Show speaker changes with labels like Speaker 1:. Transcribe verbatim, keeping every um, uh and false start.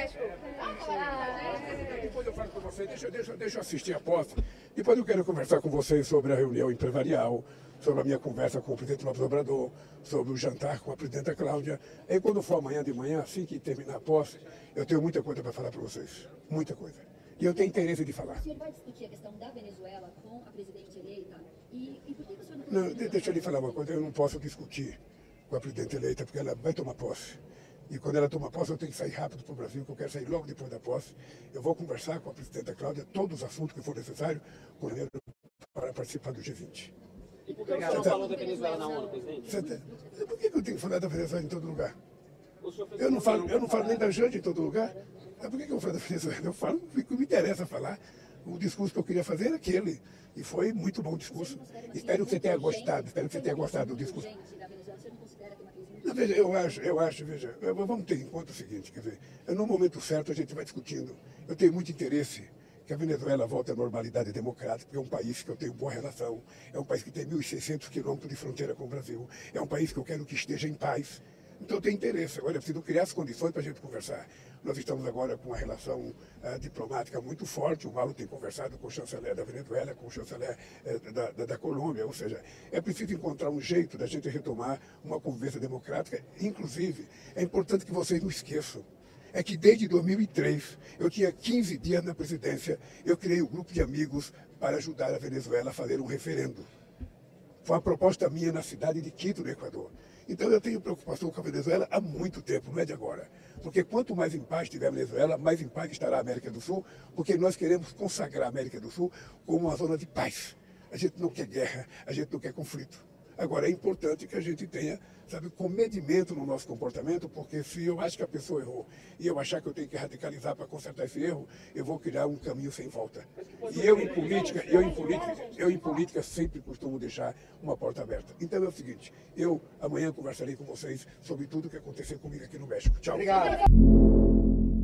Speaker 1: México.
Speaker 2: Depois eu falo com vocês, deixa, deixa, deixa eu assistir a posse. Depois eu quero conversar com vocês sobre a reunião empresarial, sobre a minha conversa com o presidente Lopes Obrador, sobre o jantar com a presidenta Cláudia. E quando for amanhã de manhã, assim que terminar a posse, eu tenho muita coisa para falar para vocês. Muita coisa. E eu tenho interesse de falar.
Speaker 3: O senhor vai discutir a questão da Venezuela com a presidente eleita? E, e por que o senhor não...
Speaker 2: Não, deixa eu lhe falar uma coisa, eu não posso discutir com a presidente eleita, porque ela vai tomar posse. E quando ela toma posse, eu tenho que sair rápido para o Brasil, que eu quero sair logo depois da posse. Eu vou conversar com a presidenta Cláudia todos os assuntos que for necessário com ela para participar do G vinte.
Speaker 4: E por que o senhor não falou da Venezuela na ONU, presidente?
Speaker 2: Tá... Por que eu tenho que falar da Venezuela em todo lugar? Eu não falo, eu não falo nem da Janja em todo lugar. Por que eu vou falar da Venezuela? Eu falo o que me interessa falar. O discurso que eu queria fazer era aquele. E foi muito bom o discurso. Espero que você tenha gostado. Espero que você tenha gostado do discurso. Não, veja, eu acho, eu acho, veja, vamos ter em conta o seguinte, quer dizer, no momento certo a gente vai discutindo. Eu tenho muito interesse que a Venezuela volte à normalidade democrática, porque é um país que eu tenho boa relação, é um país que tem mil e seiscentos quilômetros de fronteira com o Brasil, é um país que eu quero que esteja em paz. Então eu tenho interesse. Agora, eu preciso criar as condições para a gente conversar. Nós estamos agora com uma relação uh, diplomática muito forte. O Mauro tem conversado com o chanceler da Venezuela, com o chanceler uh, da, da, da Colômbia. Ou seja, é preciso encontrar um jeito da gente retomar uma convivência democrática. Inclusive, é importante que vocês não esqueçam. É que desde dois mil e três, eu tinha quinze dias na presidência, eu criei um grupo de amigos para ajudar a Venezuela a fazer um referendo. Foi uma proposta minha na cidade de Quito, no Equador. Então eu tenho preocupação com a Venezuela há muito tempo, não é de agora. Porque quanto mais em paz estiver a Venezuela, mais em paz estará a América do Sul, porque nós queremos consagrar a América do Sul como uma zona de paz. A gente não quer guerra, a gente não quer conflito. Agora, é importante que a gente tenha, sabe, comedimento no nosso comportamento, porque se eu acho que a pessoa errou e eu achar que eu tenho que radicalizar para consertar esse erro, eu vou criar um caminho sem volta. E eu em política, eu em política, eu em política sempre costumo deixar uma porta aberta. Então é o seguinte, eu amanhã conversarei com vocês sobre tudo o que aconteceu comigo aqui no México. Tchau.
Speaker 4: Obrigado.